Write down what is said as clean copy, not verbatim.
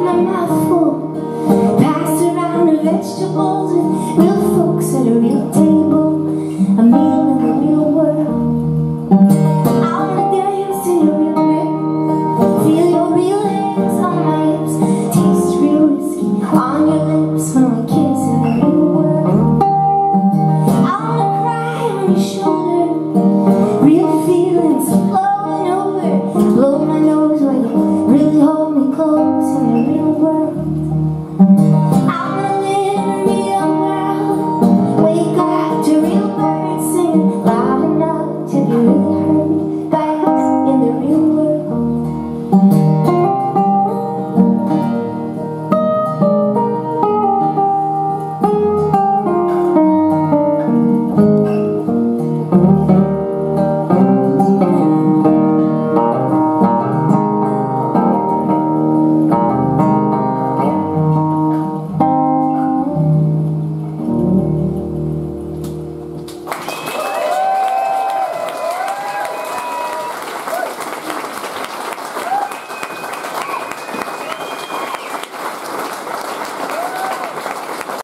my mouth full. Pass around the vegetables with real folks at a real table. A meal in the real world. I wanna dance in your real grip. Feel your real hands on my hips. Taste real whiskey on your lips when we kiss in the real world. I wanna cry on your shoulder. Real feelings flowing over. Blow my nose while you really hold me close in the real world.